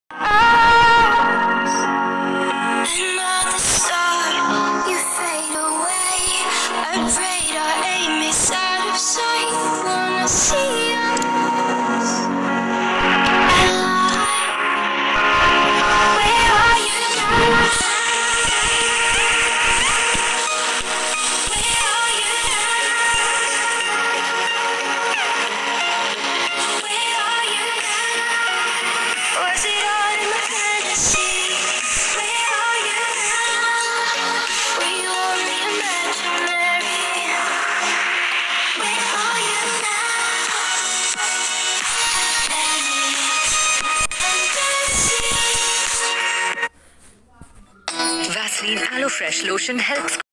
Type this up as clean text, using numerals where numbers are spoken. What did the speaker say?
Another star, you fade away. I pray our aim is out of sight. Wanna see us alive. Where are you now? Where are you now? Where are you now? Was it all in my fantasy? Where are you now? Were you only imaginary? Where are you now? Fantasy. Vaseline Aloe Fresh Lotion helps